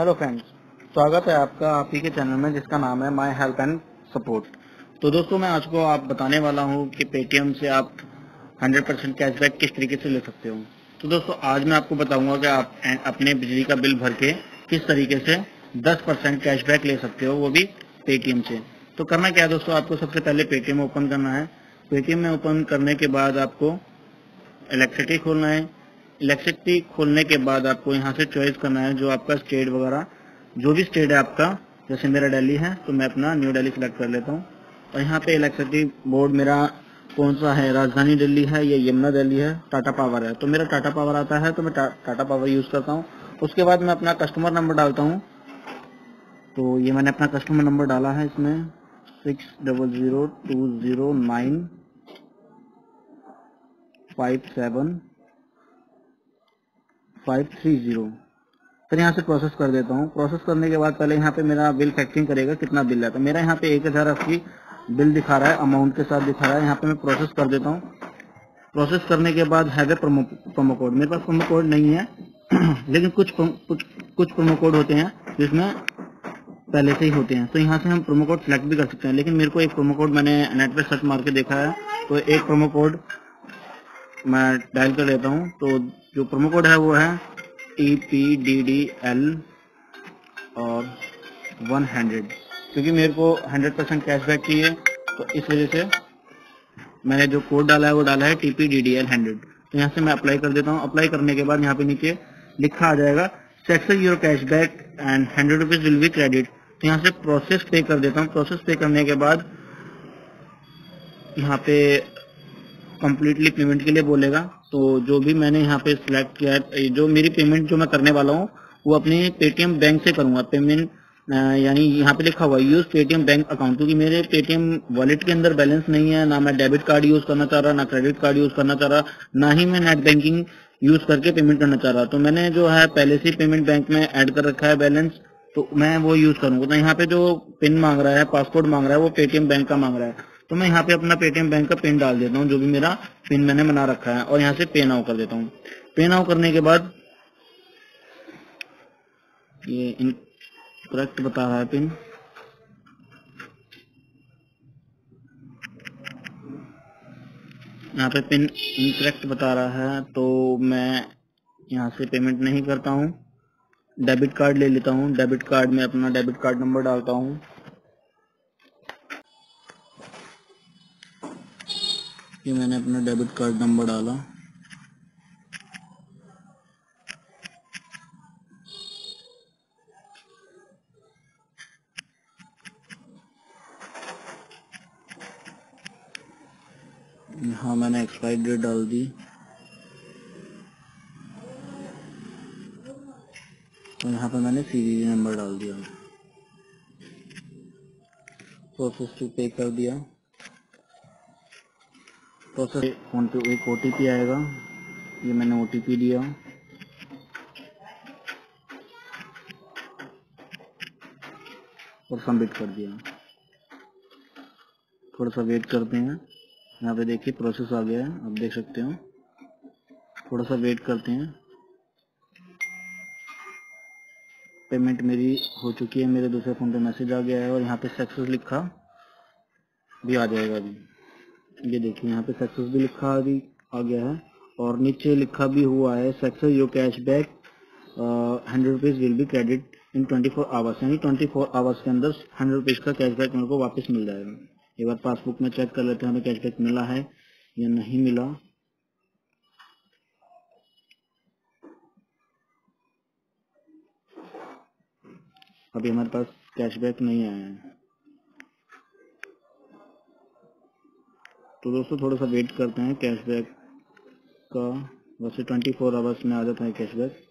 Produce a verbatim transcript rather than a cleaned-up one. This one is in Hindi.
हेलो फ्रेंड्स, स्वागत है आपका आप ही के चैनल में जिसका नाम है माय हेल्प एंड सपोर्ट। तो दोस्तों, मैं आज को आप बताने वाला हूं कि पेटीएम से आप हंड्रेड परसेंट कैशबैक किस तरीके से ले सकते हो। तो दोस्तों, आज मैं आपको बताऊंगा कि आप अपने बिजली का बिल भर के किस तरीके से दस परसेंट कैशबैक ले सकते हो, वो भी पेटीएम से। तो करना क्या है दोस्तों, आपको सबसे पहले पेटीएम ओपन करना है। पेटीएम में ओपन करने के बाद आपको इलेक्ट्रिसिटी खोलना है। इलेक्ट्रिसिटी खोलने के बाद आपको यहाँ से चॉइस करना है जो आपका स्टेट वगैरह, जो भी स्टेट है आपका। जैसे मेरा दिल्ली है तो मैं अपना न्यू दिल्ली सिलेक्ट कर लेता हूँ। और यहाँ पे इलेक्ट्रिसिटी बोर्ड मेरा कौन सा है, राजधानी दिल्ली है या यमुना दिल्ली है, टाटा पावर है। तो मेरा टाटा पावर आता है तो मैं टा, टाटा पावर यूज करता हूँ। उसके बाद मैं अपना कस्टमर नंबर डालता हूँ। तो ये मैंने अपना कस्टमर नंबर डाला है इसमें six double zero two zero nine five seven five three zero. फिर यहाँ से प्रोसेस कर देता हूँ। प्रोसेस करने के बाद पहले यहाँ पे मेरा बिल फैक्टरिंग करेगा कितना बिल है। तो मेरा यहाँ पे एक हजार अस्सी बिल दिखा रहा है, अमाउंट के साथ दिखा रहा है। यहाँ पे मैं प्रोसेस कर देता हूँ। प्रोसेस करने के बाद है प्रोमो प्रोमो कोड। मेरे पास प्रोमो कोड नहीं है लेकिन कुछ कुछ कुछ प्रोमो कोड होते हैं जिसमें पहले से ही होते हैं। तो यहाँ से हम प्रोमो कोड सिलेक्ट भी कर सकते हैं। लेकिन मेरे को एक प्रोमो कोड मैंने नेट पे सर्च मार के देखा है, तो एक प्रोमो कोड मैं डायल कर लेता हूँ। तो जो प्रोमो कोड है वो है T P D D L और हंड्रेड, क्योंकि मेरे को हंड्रेड परसेंट कैशबैक चाहिए। तो इस वजह से मैंने जो कोड डाला है वो डाला है T P D D L hundred. तो यहाँ से मैं अप्लाई कर देता हूँ। अप्लाई करने के बाद यहाँ पे नीचे लिखा आ जाएगा success your cashback and hundred rupees will be credit. तो यहाँ से प्रोसेस पे कर देता हूँ। प्रोसेस पे करने के बाद यहाँ पे कंप्लीटली पेमेंट के लिए बोलेगा। तो जो भी मैंने यहाँ पे सिलेक्ट किया है, जो मेरी पेमेंट जो मैं करने वाला हूँ वो अपने पेटीएम बैंक से करूंगा पेमेंट। यानी यहाँ पे लिखा हुआ यूज पेटीएम बैंक अकाउंट, क्योंकि मेरे पेटीएम वॉलेट के अंदर बैलेंस नहीं है। ना मैं डेबिट कार्ड यूज करना चाह रहा, ना क्रेडिट कार्ड यूज करना चाह रहा, ना ही मैं नेट बैंकिंग यूज करके पेमेंट करना चाह रहा। तो मैंने जो है पहले से पेमेंट बैंक में ऐड कर रखा है बैलेंस, तो मैं वो यूज करूंगा। तो यहाँ पे जो पिन मांग रहा है, पासकोड मांग रहा है, वो पेटीएम बैंक का मांग रहा है। तो मैं यहाँ पे अपना पेटीएम बैंक का पिन डाल देता हूँ, जो भी मेरा पिन मैंने बना रखा है, और यहाँ से पे नाउ कर देता हूँ। पे नाउ करने के बाद ये इनकरेक्ट बता रहा है पिन। यहाँ पे पिन इनकरेक्ट बता रहा है, तो मैं यहाँ से पेमेंट नहीं करता हूँ। डेबिट कार्ड ले लेता हूँ। डेबिट कार्ड में अपना डेबिट कार्ड नंबर डालता हूँ। ये मैंने अपना डेबिट कार्ड नंबर डाला। यहाँ मैंने एक्सपायरी डेट डाल दी। तो यहाँ पे मैंने सीवीवी नंबर डाल दिया। प्रोसेस टू पे कर दिया। प्रोसेस फोन पे एक ओटीपी आएगा, ये मैंने ओटीपी दिया और सबमिट कर दिया। थोड़ा सा वेट करते हैं। यहाँ पे देखिए प्रोसेस आ गया है, आप देख सकते हो। थोड़ा सा वेट करते हैं। पेमेंट मेरी हो चुकी है। मेरे दूसरे फोन पे मैसेज आ गया है और यहाँ पे सक्सेस लिखा भी आ जाएगा अभी। ये देखिए यहाँ पे सक्सेस भी लिखा भी आ गया है, और नीचे लिखा भी हुआ है success your cashback hundred rupees will be credit in twenty four hours. यानी ट्वेंटी फोर आवर्स के अंदर हंड्रेड रुपीज का कैशबैक मेरे को वापस मिल जाएगा। एक बार पासबुक में चेक कर लेते हैं हमें कैशबैक मिला है या नहीं मिला। अभी हमारे पास कैशबैक नहीं आया है। तो दोस्तों, थोड़ा सा वेट करते हैं कैशबैक का। वैसे ट्वेंटी फोर आवर्स में आ जाता है कैशबैक।